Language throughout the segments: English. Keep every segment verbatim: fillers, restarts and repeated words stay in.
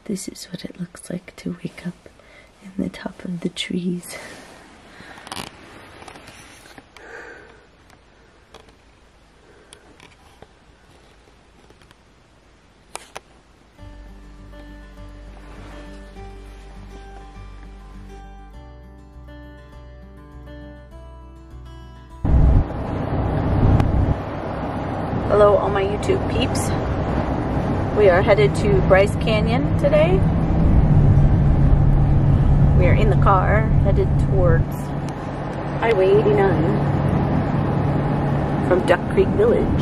This is what it looks like to wake up in the top of the trees. Hello all my YouTube peeps. We are headed to Bryce Canyon today. We are in the car headed towards Highway eighty-nine from Duck Creek Village.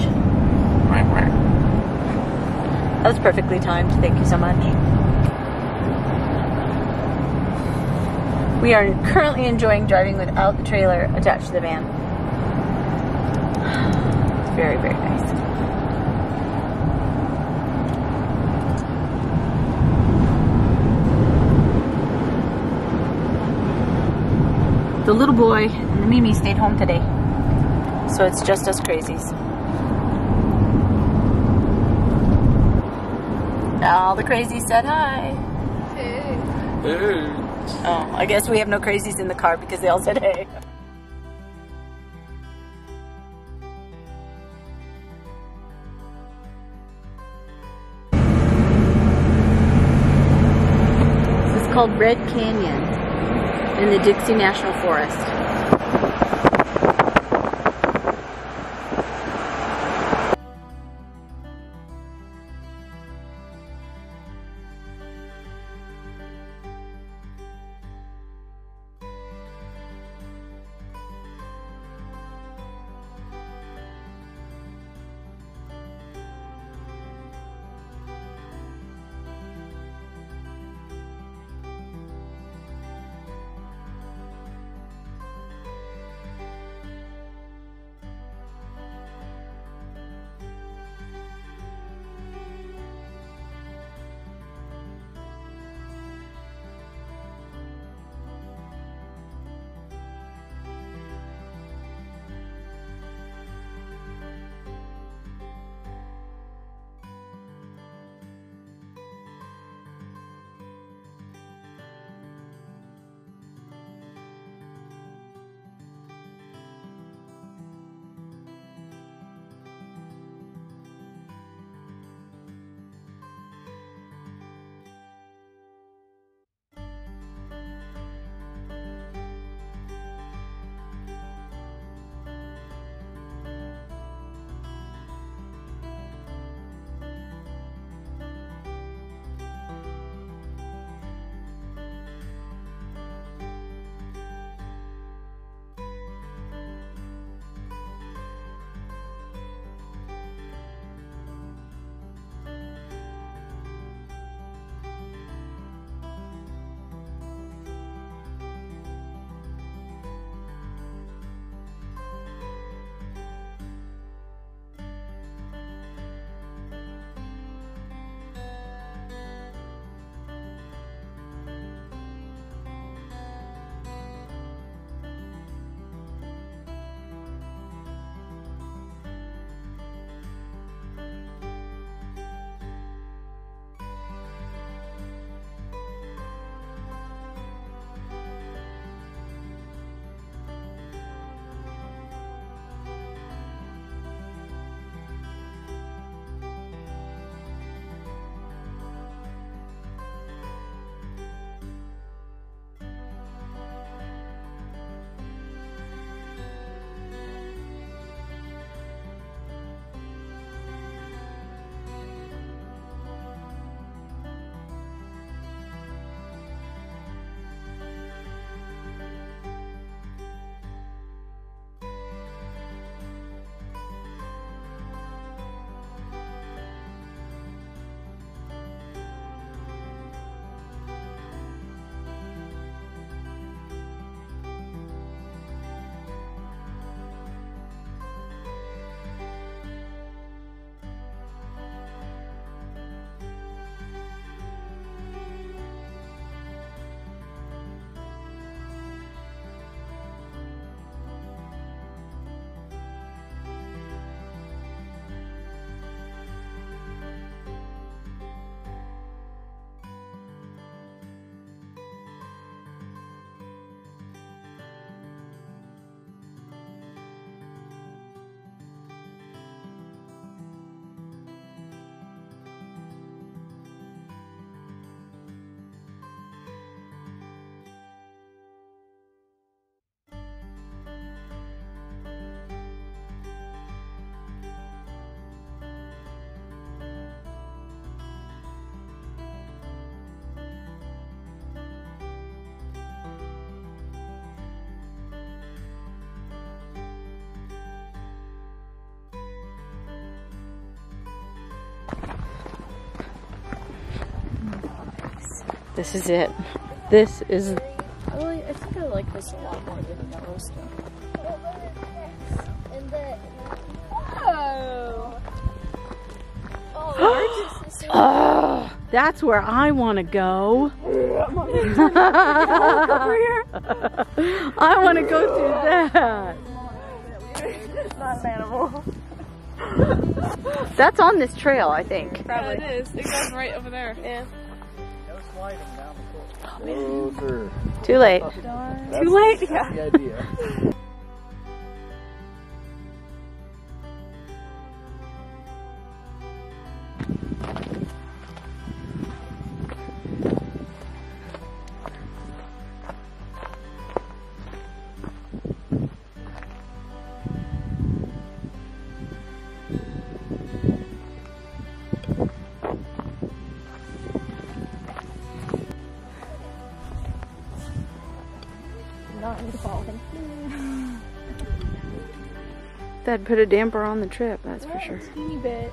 That was perfectly timed, thank you so much. We are currently enjoying driving without the trailer attached to the van. It's very, very nice. The little boy and the Mimi stayed home today, so it's just us crazies. All the crazies said hi. Hey. Hey. Oh, I guess we have no crazies in the car because they all said hey. This is called Red Canyon in the Dixie National Forest. This is it. This is. I, really, I think I like this a lot more than Yellowstone. And the. Whoa! Oh, ours is so Oh, that's where I want to go. I want to go through that. It's not an animal. That's on this trail, I think. Probably. Yeah, it is. It goes right over there. Yeah. No sliding down the course. Closer. Too late. That's, Too late? That's Yeah. the idea. Not falling. That'd put a damper on the trip, that's for sure. A teeny bit.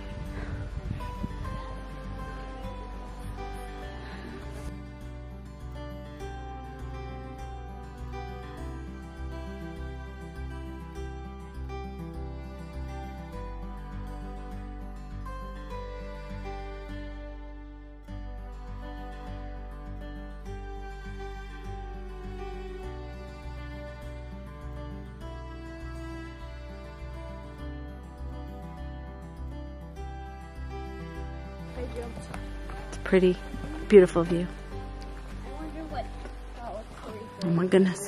It's a pretty, beautiful view. I wonder what. Oh my goodness.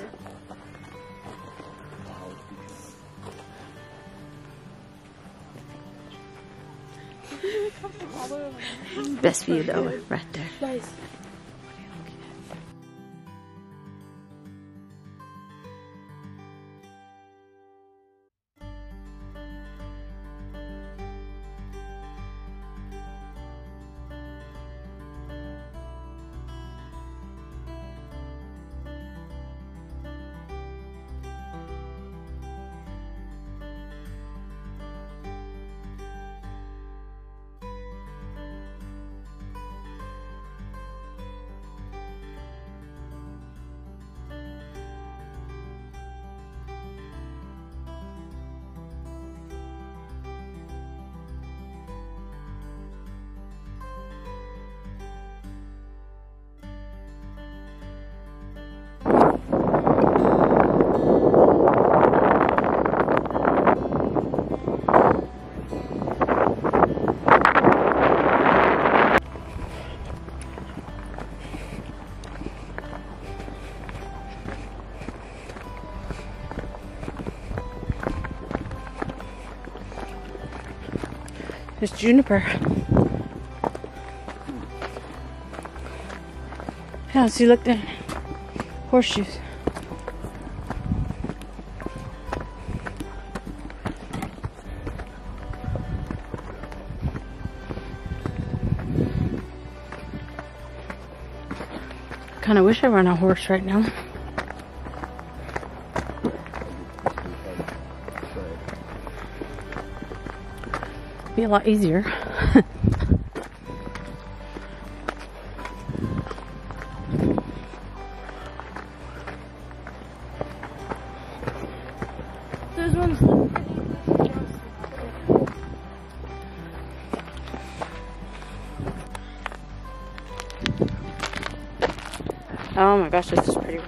Best view though, right there. Nice. There's juniper. Yeah, see, look there. Horseshoes. Kinda wish I were on a horse right now. Be a lot easier. There's one. Oh my gosh, this is pretty.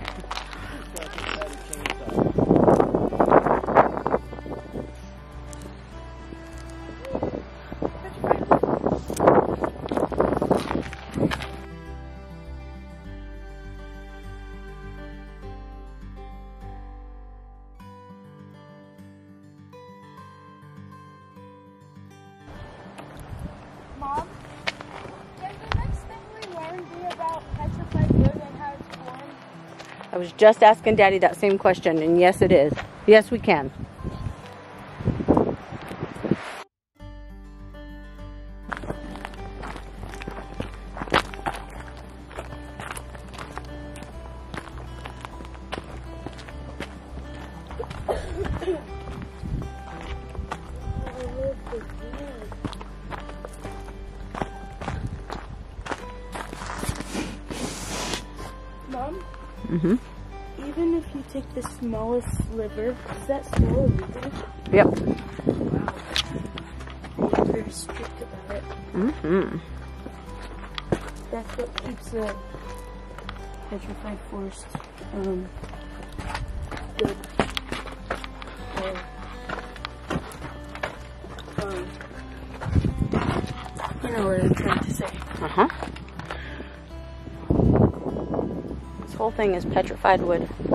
Mom, can the next thing we learn be about petrified wood and how it's formed? I was just asking Daddy that same question, and yes, it is. Yes, we can. Mm-hmm. Even if you take the smallest sliver, is that still illegal? Yep. Wow. They're very strict about it. Mm-hmm. That's what keeps the petrified forest um, good. Uh, um, you know what I'm trying to say. Uh-huh. This whole thing is petrified wood.